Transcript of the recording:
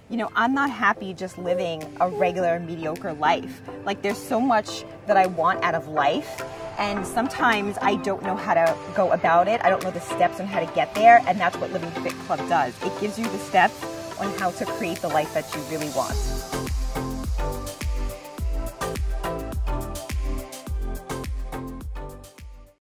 you know, I'm not happy just living a regular mediocre life. Like, there's so much that I want out of life, and sometimes I don't know how to go about it. I don't know the steps on how to get there, and that's what Living Fit Club does. It gives you the steps on how to create the life that you really want.